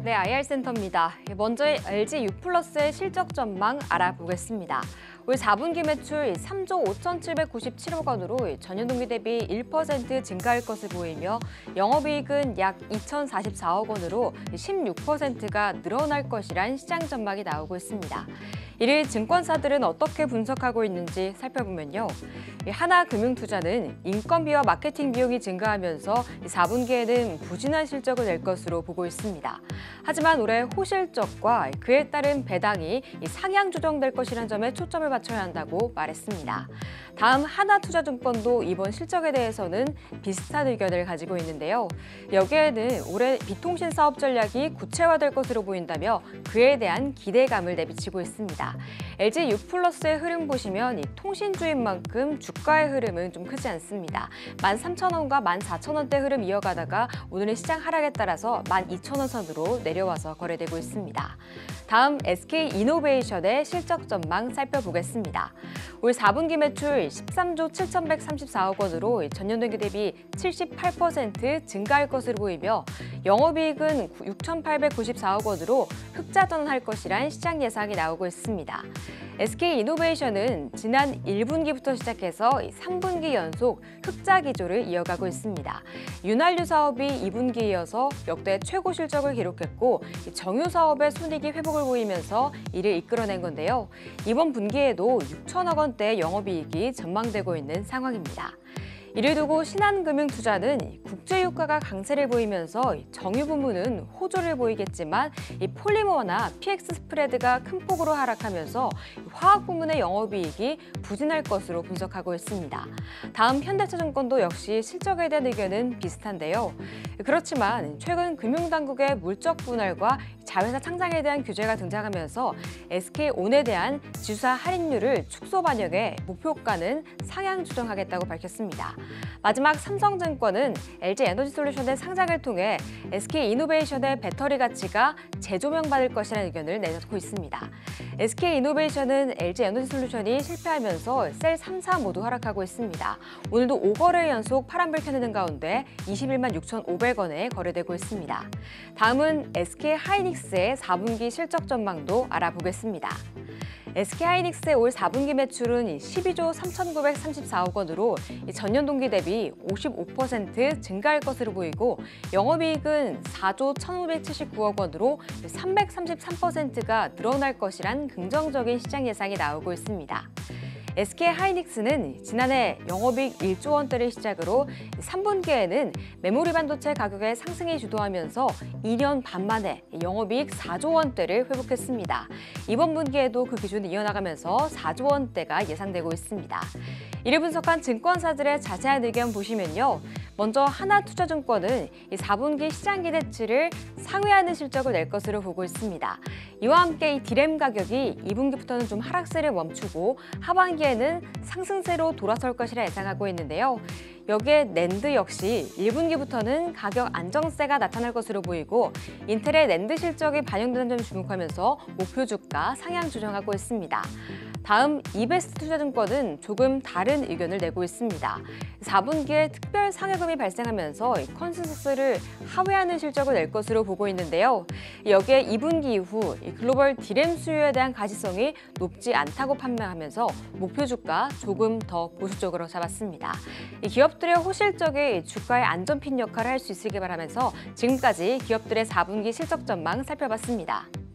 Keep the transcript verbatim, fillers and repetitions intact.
네, 아이알센터입니다. 먼저 엘지 U 플러스의 실적 전망 알아보겠습니다. 올 사 분기 매출 삼조 오천칠백구십칠억 원으로 전년 동기 대비 일 퍼센트 증가할 것을 보이며 영업이익은 약 이천사십사억 원으로 십육 퍼센트가 늘어날 것이란 시장 전망이 나오고 있습니다. 이를 증권사들은 어떻게 분석하고 있는지 살펴보면요. 하나금융투자는 인건비와 마케팅 비용이 증가하면서 사 분기에는 부진한 실적을 낼 것으로 보고 있습니다. 하지만 올해 호실적과 그에 따른 배당이 상향 조정될 것이라는 점에 초점을 맞춰야 한다고 말했습니다. 다음 하나투자증권도 이번 실적에 대해서는 비슷한 의견을 가지고 있는데요. 여기에는 올해 비통신 사업 전략이 구체화될 것으로 보인다며 그에 대한 기대감을 내비치고 있습니다. 엘지 U 플러스의 흐름 보시면 이 통신주인 만큼 주가의 흐름은 좀 크지 않습니다. 만 삼천 원과 만 사천 원대 흐름 이어가다가 오늘의 시장 하락에 따라서 만 이천 원 선으로 내려와서 거래되고 있습니다. 다음 에스케이이노베이션의 실적 전망 살펴보겠습니다. 올 사 분기 매출 십삼조 칠천백삼십사억 원으로 전년 동기 대비 칠십팔 퍼센트 증가할 것으로 보이며 영업이익은 육천팔백구십사억 원으로 흑자 전환할 것이란 시장 예상이 나오고 있습니다. 에스케이이노베이션은 지난 일 분기부터 시작해서 삼 분기 연속 흑자 기조를 이어가고 있습니다. 윤활유 사업이 이 분기에 이어서 역대 최고 실적을 기록했고 정유 사업의 손익이 회복을 보이면서 이를 이끌어낸 건데요. 이번 분기에도 육천억 원대 영업이익이 전망되고 있는 상황입니다. 이를 두고 신한금융투자는 국제유가가 강세를 보이면서 정유 부문은 호조를 보이겠지만 이 폴리머나 피엑스 스프레드가 큰 폭으로 하락하면서 화학 부문의 영업이익이 부진할 것으로 분석하고 있습니다. 다음 현대차증권도 역시 실적에 대한 의견은 비슷한데요. 그렇지만 최근 금융당국의 물적 분할과 자회사 창장에 대한 규제가 등장하면서 에스케이온에 대한 지주사 할인율을 축소 반영해 목표가는 상향 조정하겠다고 밝혔습니다. 마지막 삼성증권은 엘지에너지솔루션의 상장을 통해 에스케이이노베이션의 배터리 가치가 재조명받을 것이라는 의견을 내놓고 있습니다. 에스케이이노베이션은 엘지에너지솔루션이 실패하면서 셀 삼, 사 모두 하락하고 있습니다. 오늘도 오 거래 연속 파란불 켜는 가운데 이십일만 육천오백 원에 거래되고 있습니다. 다음은 에스케이하이닉스의 사 분기 실적 전망도 알아보겠습니다. 에스케이하이닉스의 올 사 분기 매출은 십이조 삼천구백삼십사억 원으로 전년 동기 대비 오십오 퍼센트 증가할 것으로 보이고 영업이익은 사조 천오백칠십구억 원으로 삼백삼십삼 퍼센트가 늘어날 것이란 긍정적인 시장 예상이 나오고 있습니다. 에스케이하이닉스는 지난해 영업이익 일조 원대를 시작으로 삼 분기에는 메모리 반도체 가격의 상승이 주도하면서 이 년 반 만에 영업이익 사조 원대를 회복했습니다. 이번 분기에도 그 기준을 이어나가면서 사조 원대가 예상되고 있습니다. 이를 분석한 증권사들의 자세한 의견 보시면요. 먼저 하나투자증권은 이 사 분기 시장 기대치를 상회하는 실적을 낼 것으로 보고 있습니다. 이와 함께 이 디램 가격이 이 분기부터는 좀 하락세를 멈추고 하반기에는 상승세로 돌아설 것이라 예상하고 있는데요. 여기에 낸드 역시 일 분기부터는 가격 안정세가 나타날 것으로 보이고 인텔의 낸드 실적이 반영되는 점을 주목하면서 목표 주가 상향 조정하고 있습니다. 다음 이베스트 투자증권은 조금 다른 의견을 내고 있습니다. 사 분기에 특별 상여금이 발생하면서 컨센서스를 하회하는 실적을 낼 것으로 보고 있는데요. 여기에 이 분기 이후 글로벌 디램 수요에 대한 가시성이 높지 않다고 판명하면서 목표 주가 조금 더 보수적으로 잡았습니다. 기업들의 호실적이 주가의 안전핀 역할을 할 수 있으길 바라면서 지금까지 기업들의 사 분기 실적 전망 살펴봤습니다.